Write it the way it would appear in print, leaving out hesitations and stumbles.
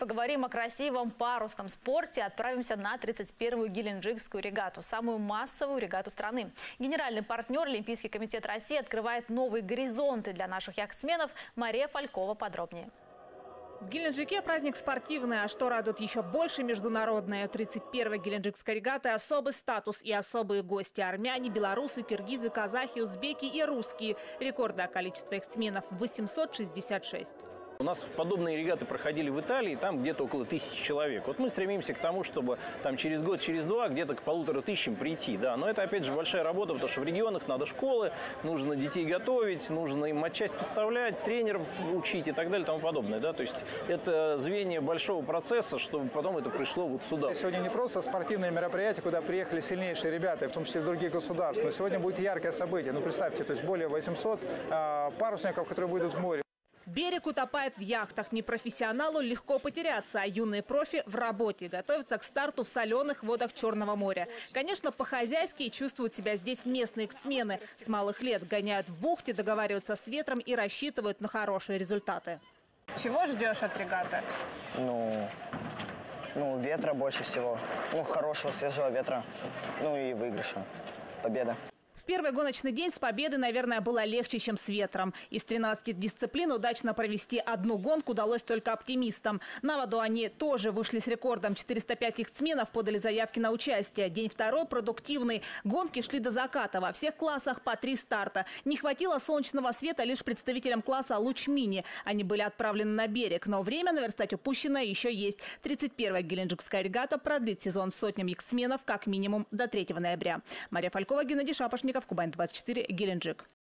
поговорим о красивом парусном спорте. Отправимся на 31-ю Геленджикскую регату, самую массовую регату страны. Генеральный партнер Олимпийский комитет России открывает новые горизонты для наших яхтсменов. Мария Фалькова подробнее. В Геленджике праздник спортивный, а что радует еще больше — международная. 31-я Геленджикская регата — особый статус и особые гости. Армяне, белорусы, киргизы, казахи, узбеки и русские. Рекордное количество яхтсменов – 866. У нас подобные регаты проходили в Италии, там где-то около 1000 человек. Вот мы стремимся к тому, чтобы там через год, через два где-то к 1500 прийти. Да. Но это, опять же, большая работа, потому что в регионах надо школы, нужно детей готовить, нужно им матчасть поставлять, тренеров учить и так далее и тому подобное. Да. То есть это звенья большого процесса, чтобы потом это пришло вот сюда. Сегодня не просто спортивное мероприятие, куда приехали сильнейшие ребята, в том числе из других государств. Но сегодня будет яркое событие. Ну, представьте, то есть более 800 парусников, которые выйдут в море. Берег утопает в яхтах. Непрофессионалу легко потеряться, а юные профи в работе. Готовятся к старту в соленых водах Черного моря. Конечно, по-хозяйски чувствуют себя здесь местные яхтсмены. С малых лет гоняют в бухте, договариваются с ветром и рассчитывают на хорошие результаты. Чего ждешь от регаты? Ну, ветра больше всего. Ну, хорошего, свежего ветра. Ну и выигрыша. Победа. В первый гоночный день с победы, наверное, было легче, чем с ветром. Из 13 дисциплин удачно провести одну гонку удалось только оптимистам. На воду они тоже вышли с рекордом. 405 яхтсменов подали заявки на участие. День второй продуктивный. Гонки шли до заката. Во всех классах по 3 старта. Не хватило солнечного света лишь представителям класса «Луч-мини». Они были отправлены на берег. Но время наверстать упущенное еще есть. 31-я Геленджикская регата продлит сезон сотням яхтсменов как минимум до 3 ноября. Мария Фалькова, Геннадий Шапошников, Кубань 24, Геленджик.